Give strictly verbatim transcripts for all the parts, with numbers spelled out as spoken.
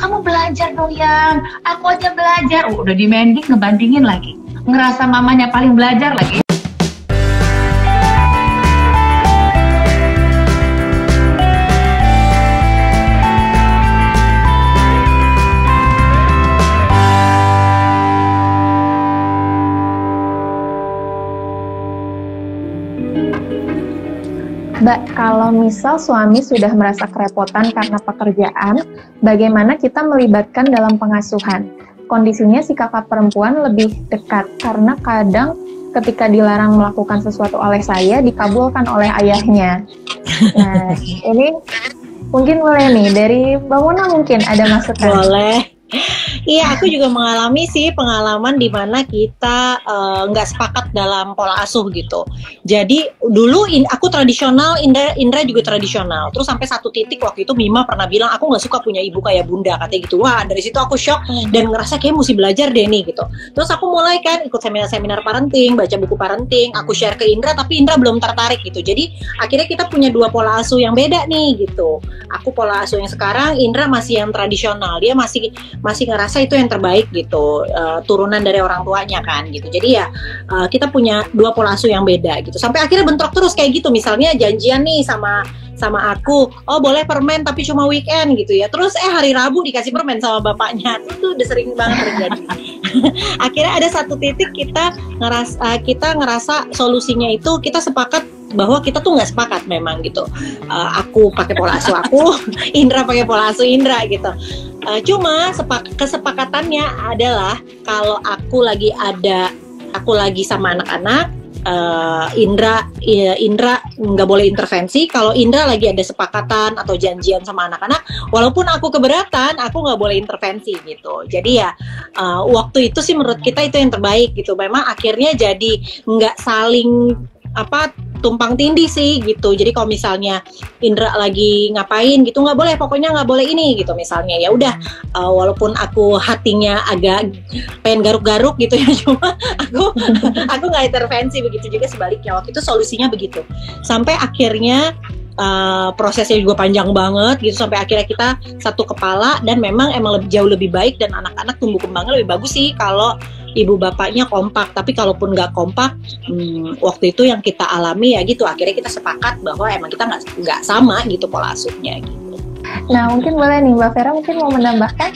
kamu belajar dong yang, aku aja belajar. Oh, udah demanding, ngebandingin lagi, ngerasa mamanya paling belajar lagi. Mbak, kalau misal suami sudah merasa kerepotan karena pekerjaan, bagaimana kita melibatkan dalam pengasuhan? Kondisinya si kakak perempuan lebih dekat, karena kadang ketika dilarang melakukan sesuatu oleh saya, dikabulkan oleh ayahnya. Nah, ini mungkin boleh nih, dari Mbak Mona mungkin ada masukan. Boleh. Iya, aku juga mengalami sih pengalaman di mana kita nggak uh, sepakat dalam pola asuh gitu. Jadi dulu in, aku tradisional, Indra, Indra juga tradisional. Terus sampai satu titik waktu itu Mima pernah bilang aku nggak suka punya ibu kayak bunda, katanya gitu. Wah, dari situ aku shock dan ngerasa kayak mesti belajar deh nih gitu. Terus aku mulai kan ikut seminar-seminar parenting, baca buku parenting, aku share ke Indra, tapi Indra belum tertarik gitu. Jadi akhirnya kita punya dua pola asuh yang beda nih gitu. Aku pola asuh yang sekarang, Indra masih yang tradisional. Dia masih masih ngerasa itu yang terbaik gitu, uh, turunan dari orang tuanya kan gitu. Jadi ya uh, kita punya dua pola asuh yang beda gitu. Sampai akhirnya bentrok terus kayak gitu. Misalnya janjian nih sama sama aku, oh boleh permen tapi cuma weekend gitu ya. Terus eh hari Rabu dikasih permen sama bapaknya. Itu udah sering banget terjadi. Akhirnya ada satu titik kita ngerasa uh, kita ngerasa solusinya itu kita sepakat bahwa kita tuh nggak sepakat memang gitu. Uh, aku pakai pola asuh aku, Indra pakai pola asuh Indra gitu. Uh, cuma sepak kesepakatannya adalah kalau aku lagi ada, aku lagi sama anak-anak, uh, Indra ya, Indra nggak boleh intervensi. Kalau Indra lagi ada sepakatan atau janjian sama anak-anak, walaupun aku keberatan, aku nggak boleh intervensi gitu. Jadi ya uh, waktu itu sih menurut kita itu yang terbaik gitu. Memang akhirnya jadi nggak saling apa tumpang tindih sih gitu. Jadi kalau misalnya Indra lagi ngapain gitu nggak boleh, pokoknya nggak boleh ini gitu misalnya, ya udah uh, walaupun aku hatinya agak pengen garuk-garuk gitu ya, cuma aku aku nggak intervensi. Begitu juga sebaliknya, waktu itu solusinya begitu sampai akhirnya uh, prosesnya juga panjang banget gitu, sampai akhirnya kita satu kepala dan memang emang lebih, jauh lebih baik dan anak-anak tumbuh kembangnya lebih bagus sih kalau ibu bapaknya kompak. Tapi kalaupun nggak kompak, hmm, waktu itu yang kita alami ya gitu, akhirnya kita sepakat bahwa emang kita nggak nggak sama gitu pola asuhnya gitu. Nah mungkin boleh nih Mbak Vera mungkin mau menambahkan.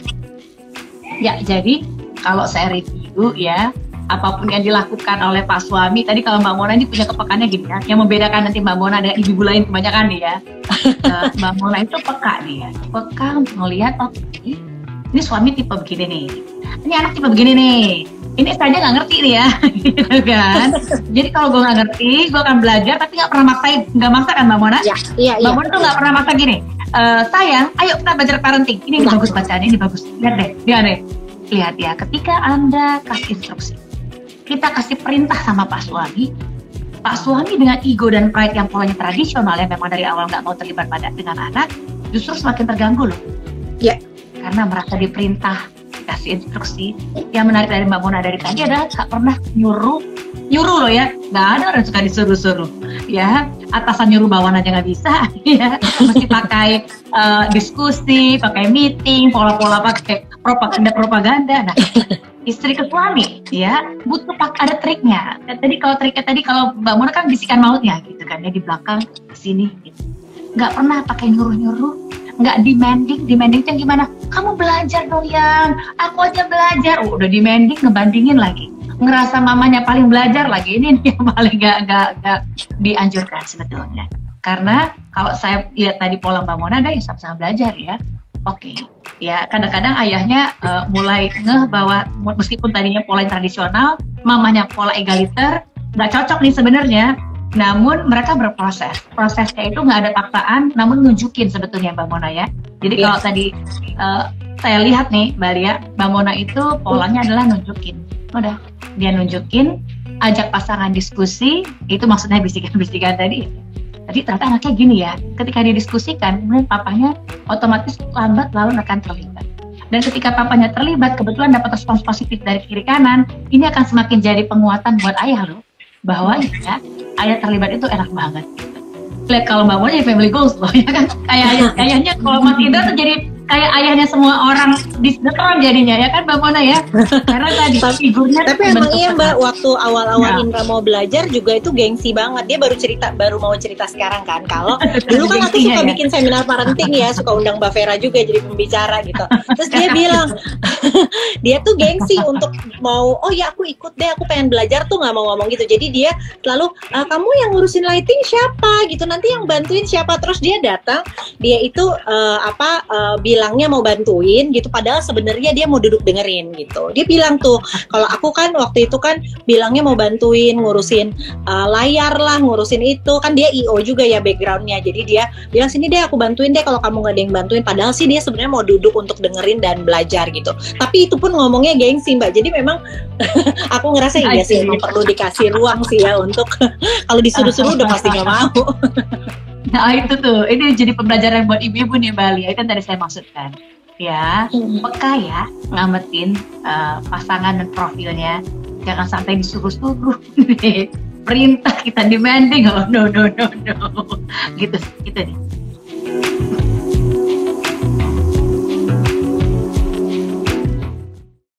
Ya, jadi kalau saya review ya, apapun yang dilakukan oleh Pak suami, tadi kalau Mbak Mona ini punya kepekannya gini ya, yang membedakan nanti Mbak Mona dengan ibu lain kebanyakan nih ya. uh, Mbak Mona itu peka nih ya, peka untuk melihat, oh ini suami tipe begini nih, ini anak tipe begini nih, ini saja nggak ngerti nih ya, gitu kan. Jadi kalau gue nggak ngerti, gue akan belajar, tapi nggak pernah maksain, nggak maksa kan Mbak Mona? Ya, iya, Mbak iya. Mona tuh nggak pernah maksa gini, e, sayang, ayo kita belajar parenting, ini, ini bagus bacaan, ini bagus, lihat deh, lihat deh, lihat ya, ketika Anda kasih instruksi, kita kasih perintah sama Pak suami, Pak suami dengan ego dan pride yang polanya tradisional yang memang dari awal nggak mau terlibat pada dengan anak, justru semakin terganggu loh. Ya. Karena merasa diperintah, kasih instruksi. Yang menarik dari Mbak Mona dari tadi adalah gak pernah nyuruh, nyuruh loh ya, nggak ada orang suka disuruh-suruh, ya. Atasan nyuruh bawahan aja nggak bisa, ya. Mesti pakai uh, diskusi, pakai meeting, pola-pola pakai propaganda-propaganda. Nah, istri ke suami, ya, butuh pak ada triknya. Tadi kalau triknya tadi kalau Mbak Mona kan bisikan mautnya, gitu kan, ya di belakang, di sini, gitu. Nggak pernah pakai nyuruh-nyuruh. Nggak demanding, demanding itu gimana? Kamu belajar dong yang, aku aja belajar. Oh, udah demanding, ngebandingin lagi, ngerasa mamanya paling belajar lagi. Ini yang paling gak, gak, gak dianjurkan sebetulnya. Karena kalau saya lihat tadi pola Mbak Mona, ada yang sama-sama belajar ya. Oke, okay. Ya kadang-kadang ayahnya uh, mulai ngeh bahwa meskipun tadinya pola yang tradisional, mamanya pola egaliter, nggak cocok nih sebenarnya. Namun mereka berproses, prosesnya itu nggak ada paksaan, namun nunjukin sebetulnya Mbak Mona ya. Jadi yeah. Kalau tadi uh, saya lihat nih Mbak Lia, Mbak Mona itu polanya adalah nunjukin. Udah, dia nunjukin, ajak pasangan diskusi, itu maksudnya bisikan-bisikan tadi. Tadi ternyata anaknya gini ya, ketika dia diskusikan, kemudian papanya otomatis lambat lalu akan terlibat. Dan ketika papanya terlibat, kebetulan dapat respons positif dari kiri kanan, ini akan semakin jadi penguatan buat ayah loh, bahwa ya, ayah terlibat itu enak banget. Lihat kalau Mbak Mona jadi family goals loh, ya kan? Kayak ayah, ayahnya kalau Mas Indra tuh jadi kayak ayahnya semua orang di sinetron jadinya ya kan Mbak Mona ya. Karena tadi figurnya tapi emang iya Mbak, banget. waktu awal-awal Ya. Indra mau belajar juga itu gengsi banget. Dia baru cerita, baru mau cerita sekarang kan. Kalau dulu kan aku Gengsinya suka ya. bikin seminar parenting ya, suka undang Mbak Vera juga jadi pembicara gitu. Terus dia bilang, dia tuh gengsi untuk mau, oh ya aku ikut deh, aku pengen belajar tuh, nggak mau ngomong gitu. Jadi dia selalu, "Ah, kamu yang ngurusin lighting siapa gitu, nanti yang bantuin siapa?" Terus dia datang, dia itu eh, apa eh, bilangnya mau bantuin gitu, padahal sebenarnya dia mau duduk dengerin gitu. Dia bilang tuh, kalau aku kan waktu itu kan bilangnya mau bantuin ngurusin uh, layar lah, ngurusin itu kan, dia I O juga ya backgroundnya, jadi dia bilang sini deh aku bantuin deh kalau kamu nggak ada yang bantuin, padahal sih dia sebenarnya mau duduk untuk dengerin dan belajar gitu. Tapi itu pun ngomongnya gengsi Mbak, jadi memang aku ngerasa iya sih memang perlu dikasih ruang sih ya untuk kalau disuruh-suruh udah pasti nggak mau. Nah itu tuh, ini jadi pembelajaran buat ibu-ibu nih Mbak Lia, itu yang tadi saya maksudkan. Ya, peka ya ngamatin uh, pasangan dan profilnya, jangan sampai disuruh-suruh. Perintah kita demanding, oh no no no no, gitu gitu nih.